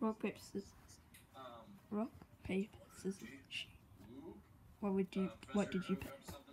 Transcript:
Rock, paper, scissors. Rock, paper, scissors, shoot. What did you pick?